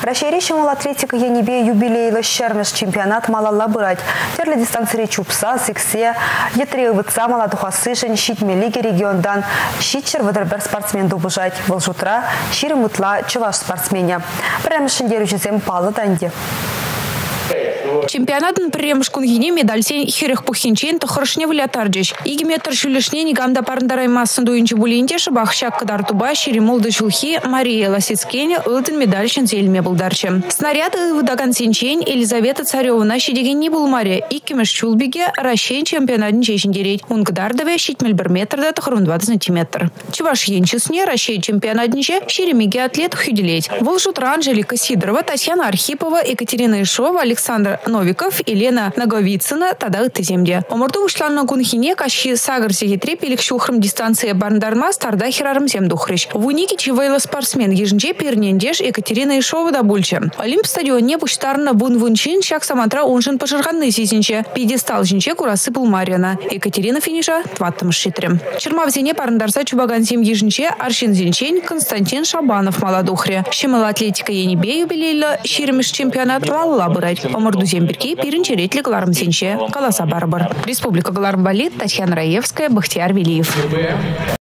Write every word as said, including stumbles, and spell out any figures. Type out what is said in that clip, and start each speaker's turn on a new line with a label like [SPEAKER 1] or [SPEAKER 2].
[SPEAKER 1] Россия мал атлетика янибе юбилейлы шермеш чемпионат малалла бырать. Терлі дистанции чупса, сиксе, етре вытса маладухасы жен щитме лиги региондан. Щитчер выдербер спортсмен дубыжать. Волжутра щиры мутла чуваш спортсменя. Прямо шендеру жезем палы данди.
[SPEAKER 2] Чемпионатын премшкунгине медаль сен херех пухинчен то хорошне вылятарджич. Иги метр шулешне нигамда парндарай массен дуинче булинте шабах шак кадар туба ширимолды шулхи Мария Ласицкене ылтын медаль шензельме булдарче. Снаряд выдаган сенчен Елизавета Царевна щедеген не был Мария. И кемеш чулбиге ращен чемпионатын чешен дереть. Унгдардове щитмель бір метр да тохрун двадцать сантиметр. Чуваш енчесне ращен чемпионатниче ширемиге атлет хюделеть. Волжутра Анжелика Сидорова, Татьяна Архипова, Екатерина Ишова, Александр Новиков, Елена Наговицына, тада земде. Омурду ушланна кунхине кащи сагарсе етреп или кщухрым дистанция барндарма старда херарым земдухрыч. В унике чивейла спортсмен еженче пернендеш Екатерина Ишова да бульче. Олимп стадионе пуштарна бун вунчин шак самантра уншин пожирганны сизинче. Пьедестал жинче курасы Марьяна. Екатерина финиша тваттым шитрем. Чермавзине парндарса чубаган сем еженче Аршин Зинчень Константин Шабанов маладухре. Щемала атлетика енибе юбилейла ширемеш чемпионат лалла бырать. Омурду зембирки пиринчеретли гларым сенче. Каласа барбар. Республика Галармбалит, Татьяна Раевская, Бахтияр Велиев.